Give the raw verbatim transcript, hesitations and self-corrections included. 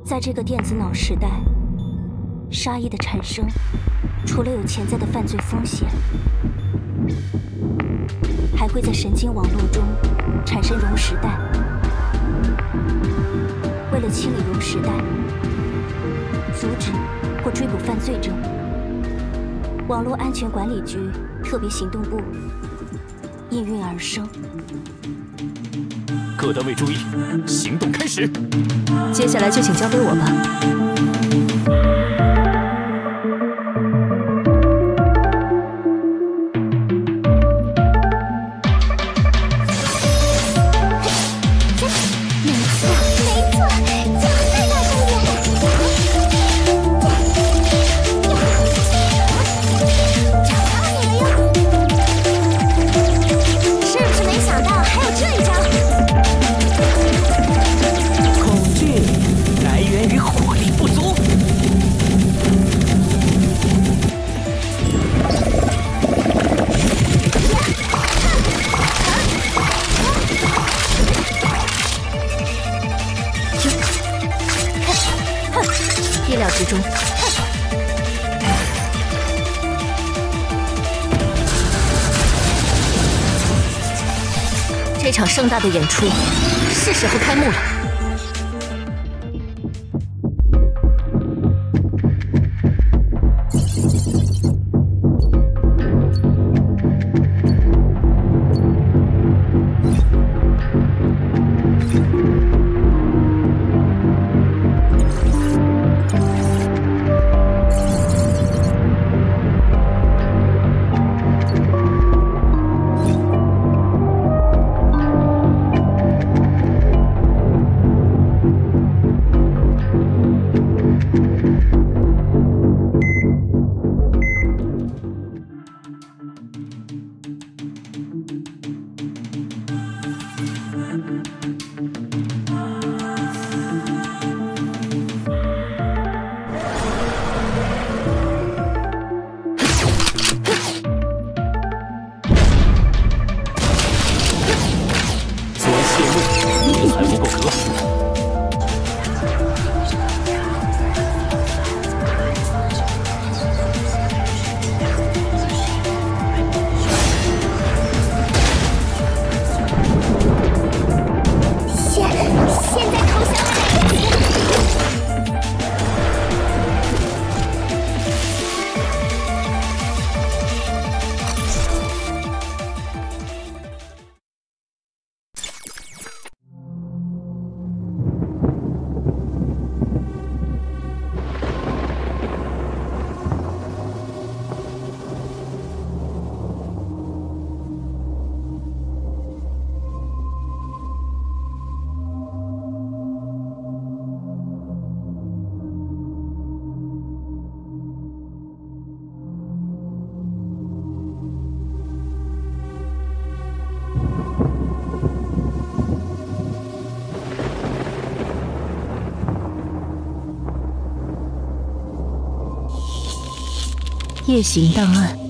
在这个电子脑时代，杀意的产生，除了有潜在的犯罪风险，还会在神经网络中产生溶蚀带。为了清理溶蚀带，阻止或追捕犯罪者，网络安全管理局特别行动部应运而生。 各单位注意，行动开始。 接下来就请交给我吧。 意料之中。这场盛大的演出是时候开幕了。夜行档案。